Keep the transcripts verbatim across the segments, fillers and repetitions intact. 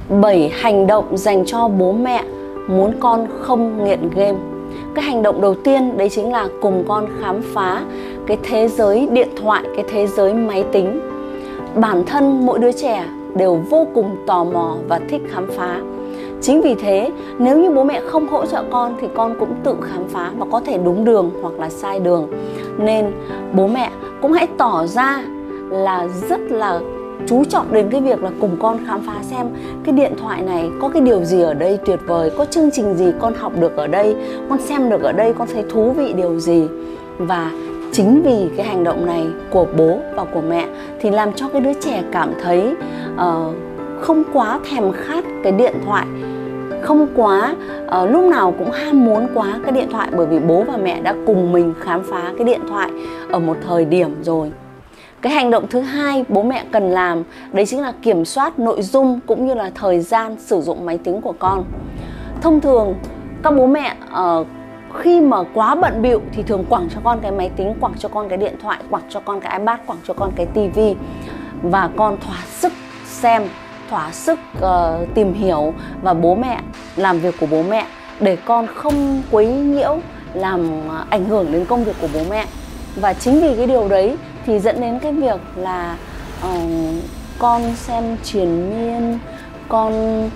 bảy hành động dành cho bố mẹ muốn con không nghiện game. Cái hành động đầu tiên đấy chính là cùng con khám phá cái thế giới điện thoại, cái thế giới máy tính. Bản thân mỗi đứa trẻ đều vô cùng tò mò và thích khám phá. Chính vì thế, nếu như bố mẹ không hỗ trợ con thì con cũng tự khám phá và có thể đúng đường hoặc là sai đường. Nên bố mẹ cũng hãy tỏ ra là rất là chú trọng đến cái việc là cùng con khám phá xem cái điện thoại này có cái điều gì ở đây tuyệt vời, có chương trình gì con học được ở đây, con xem được ở đây, con thấy thú vị điều gì. Và chính vì cái hành động này của bố và của mẹ thì làm cho cái đứa trẻ cảm thấy uh, không quá thèm khát cái điện thoại, không quá uh, lúc nào cũng ham muốn quá cái điện thoại, bởi vì bố và mẹ đã cùng mình khám phá cái điện thoại ở một thời điểm rồi. Cái hành động thứ hai bố mẹ cần làm đấy chính là kiểm soát nội dung cũng như là thời gian sử dụng máy tính của con. Thông thường các bố mẹ uh, khi mà quá bận bịu thì thường quẳng cho con cái máy tính, quẳng cho con cái điện thoại, quẳng cho con cái iPad, quẳng cho con cái tivi, và con thỏa sức xem, thỏa sức uh, tìm hiểu, và bố mẹ làm việc của bố mẹ để con không quấy nhiễu, làm uh, ảnh hưởng đến công việc của bố mẹ. Và chính vì cái điều đấy thì dẫn đến cái việc là uh, con xem triền miên, con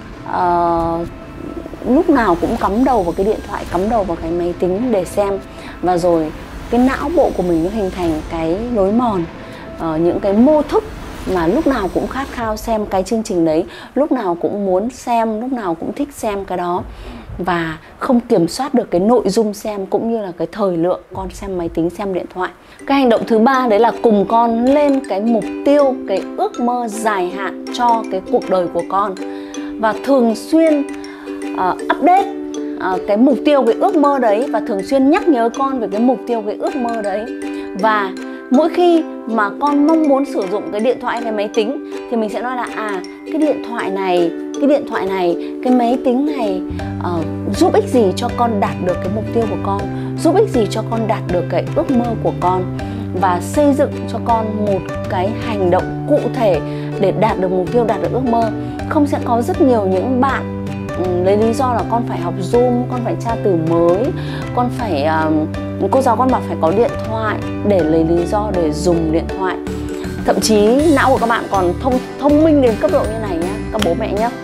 uh, lúc nào cũng cắm đầu vào cái điện thoại, cắm đầu vào cái máy tính để xem. Và rồi cái não bộ của mình nó hình thành cái lối mòn, uh, những cái mô thức mà lúc nào cũng khát khao xem cái chương trình đấy, lúc nào cũng muốn xem, lúc nào cũng thích xem cái đó, và không kiểm soát được cái nội dung xem cũng như là cái thời lượng con xem máy tính, xem điện thoại. Cái hành động thứ ba đấy là cùng con lên cái mục tiêu, cái ước mơ dài hạn cho cái cuộc đời của con, và thường xuyên uh, update uh, cái mục tiêu, cái ước mơ đấy, và thường xuyên nhắc nhớ con về cái mục tiêu, cái ước mơ đấy. Và mỗi khi mà con mong muốn sử dụng cái điện thoại, cái máy tính thì mình sẽ nói là à, cái điện thoại này, cái điện thoại này, cái máy tính này uh, giúp ích gì cho con đạt được cái mục tiêu của con, giúp ích gì cho con đạt được cái ước mơ của con, và xây dựng cho con một cái hành động cụ thể để đạt được mục tiêu, đạt được ước mơ. Không sẽ có rất nhiều những bạn um, lấy lý do là con phải học Zoom, con phải tra từ mới, con phải um, cô giáo con bảo phải có điện thoại, để lấy lý do để dùng điện thoại. Thậm chí não của các bạn còn thông thông minh đến cấp độ như này nhé, các bố mẹ nhé.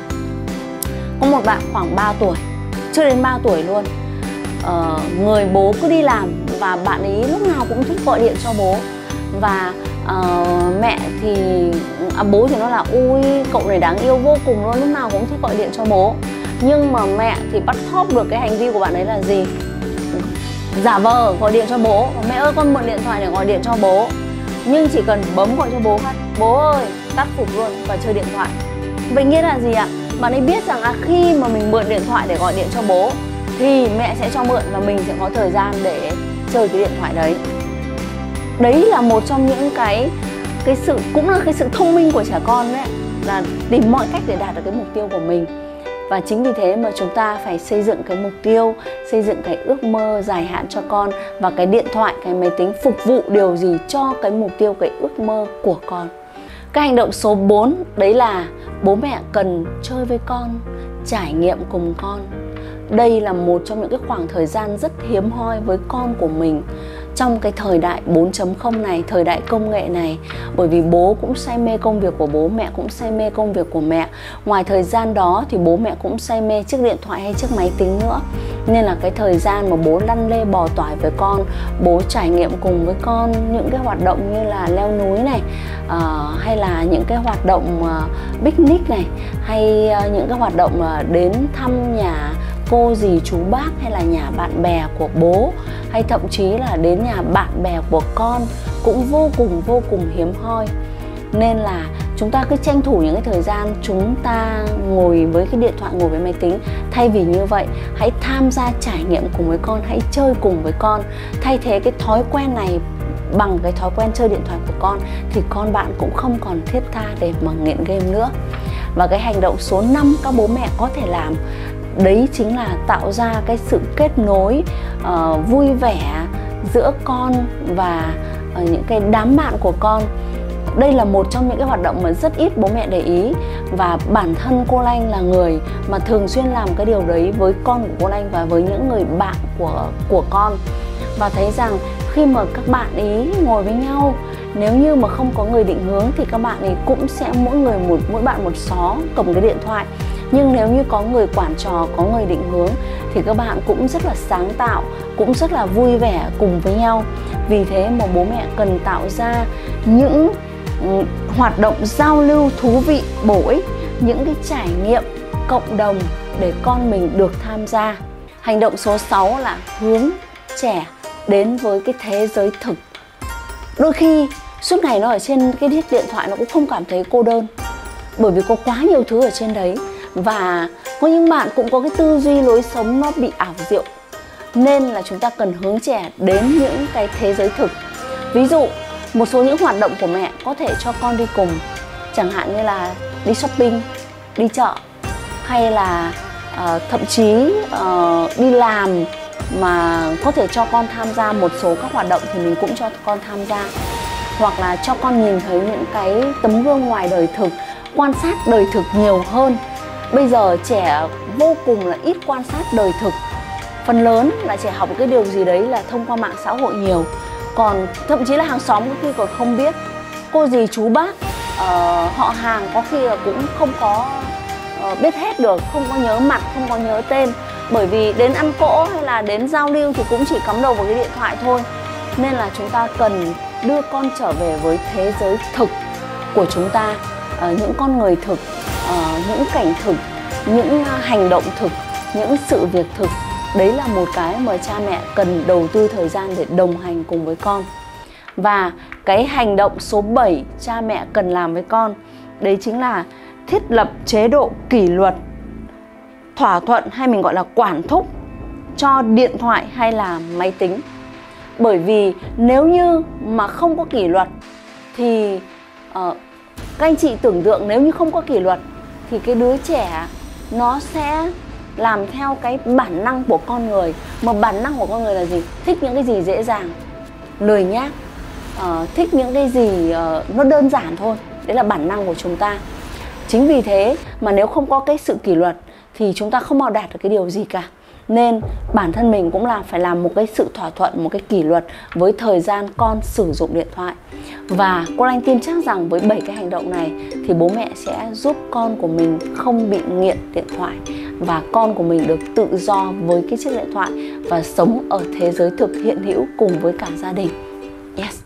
Có một bạn khoảng ba tuổi, chưa đến ba tuổi luôn, ờ, người bố cứ đi làm và bạn ấy lúc nào cũng thích gọi điện cho bố. Và uh, mẹ thì à, bố thì nó là ui cậu này đáng yêu vô cùng luôn, lúc nào cũng thích gọi điện cho bố. Nhưng mà mẹ thì bắt thóp được cái hành vi của bạn ấy là gì? Giả vờ gọi điện cho bố. Mẹ ơi con mượn điện thoại để gọi điện cho bố. Nhưng chỉ cần bấm gọi cho bố phát, bố ơi, tắt phục luôn và chơi điện thoại. Vậy nghĩa là gì ạ? Bạn ấy biết rằng là khi mà mình mượn điện thoại để gọi điện cho bố thì mẹ sẽ cho mượn và mình sẽ có thời gian để chơi cái điện thoại đấy. Đấy là một trong những cái cái sự cũng là cái sự thông minh của trẻ con đấy, là tìm mọi cách để đạt được cái mục tiêu của mình. Và chính vì thế mà chúng ta phải xây dựng cái mục tiêu, xây dựng cái ước mơ dài hạn cho con, và cái điện thoại, cái máy tính phục vụ điều gì cho cái mục tiêu, cái ước mơ của con. Cái hành động số bốn đấy là bố mẹ cần chơi với con, trải nghiệm cùng con. Đây là một trong những cái khoảng thời gian rất hiếm hoi với con của mình trong cái thời đại bốn chấm không này, thời đại công nghệ này. Bởi vì bố cũng say mê công việc của bố, mẹ cũng say mê công việc của mẹ. Ngoài thời gian đó thì bố mẹ cũng say mê chiếc điện thoại hay chiếc máy tính nữa. Nên là cái thời gian mà bố lăn lê bò tỏi với con, bố trải nghiệm cùng với con những cái hoạt động như là leo núi này, uh, hay là những cái hoạt động uh, picnic này, hay uh, những cái hoạt động uh, đến thăm nhà cô dì chú bác, hay là nhà bạn bè của bố, hay thậm chí là đến nhà bạn bè của con, cũng vô cùng vô cùng hiếm hoi. Nên là chúng ta cứ tranh thủ những cái thời gian chúng ta ngồi với cái điện thoại, ngồi với máy tính. Thay vì như vậy, hãy tham gia trải nghiệm cùng với con, hãy chơi cùng với con. Thay thế cái thói quen này bằng cái thói quen chơi điện thoại của con thì con bạn cũng không còn thiết tha để mà nghiện game nữa. Và cái hành động số năm các bố mẹ có thể làm đấy chính là tạo ra cái sự kết nối uh, vui vẻ giữa con và uh, những cái đám bạn của con. đây là một trong những cái hoạt động mà rất ít bố mẹ để ý, và bản thân cô Lanh là người mà thường xuyên làm cái điều đấy với con của cô Lanh và với những người bạn của của con. Và thấy rằng khi mà các bạn ý ngồi với nhau, nếu như mà không có người định hướng thì các bạn ấy cũng sẽ mỗi người một mỗi bạn một xó cầm cái điện thoại. Nhưng nếu như có người quản trò, có người định hướng thì các bạn cũng rất là sáng tạo, cũng rất là vui vẻ cùng với nhau. Vì thế mà bố mẹ cần tạo ra những hoạt động giao lưu thú vị, bổ ích, những cái trải nghiệm cộng đồng để con mình được tham gia. Hành động số sáu là hướng trẻ đến với cái thế giới thực. Đôi khi suốt ngày nó ở trên cái chiếc điện thoại nó cũng không cảm thấy cô đơn, bởi vì có quá nhiều thứ ở trên đấy. Và có những bạn cũng có cái tư duy lối sống nó bị ảo diệu, nên là chúng ta cần hướng trẻ đến những cái thế giới thực. Ví dụ một số những hoạt động của mẹ có thể cho con đi cùng, chẳng hạn như là đi shopping, đi chợ, hay là uh, thậm chí uh, đi làm mà có thể cho con tham gia một số các hoạt động thì mình cũng cho con tham gia. Hoặc là cho con nhìn thấy những cái tấm gương ngoài đời thực, quan sát đời thực nhiều hơn. Bây giờ trẻ vô cùng là ít quan sát đời thực. Phần lớn là trẻ học cái điều gì đấy là thông qua mạng xã hội nhiều. Còn thậm chí là hàng xóm có khi còn không biết. Cô dì chú bác, uh, họ hàng có khi là cũng không có uh, biết hết được, không có nhớ mặt, không có nhớ tên. Bởi vì đến ăn cỗ hay là đến giao lưu thì cũng chỉ cắm đầu vào cái điện thoại thôi. Nên là chúng ta cần đưa con trở về với thế giới thực của chúng ta, uh, những con người thực, uh, những cảnh thực, những hành động thực, những sự việc thực. Đấy là một cái mà cha mẹ cần đầu tư thời gian để đồng hành cùng với con. Và cái hành động số bảy cha mẹ cần làm với con, đấy chính là thiết lập chế độ kỷ luật, thỏa thuận hay mình gọi là quản thúc cho điện thoại hay là máy tính. Bởi vì nếu như mà không có kỷ luật thì uh, các anh chị tưởng tượng nếu như không có kỷ luật thì cái đứa trẻ nó sẽ làm theo cái bản năng của con người. Mà bản năng của con người là gì? Thích những cái gì dễ dàng, lười nhác, uh, thích những cái gì uh, nó đơn giản thôi. Đấy là bản năng của chúng ta. Chính vì thế mà nếu không có cái sự kỷ luật thì chúng ta không bao đạt được cái điều gì cả. Nên bản thân mình cũng là phải làm một cái sự thỏa thuận, một cái kỷ luật với thời gian con sử dụng điện thoại. Và cô Anh tin chắc rằng với bảy cái hành động này thì bố mẹ sẽ giúp con của mình không bị nghiện điện thoại, và con của mình được tự do với cái chiếc điện thoại và sống ở thế giới thực hiện hữu cùng với cả gia đình. Yes.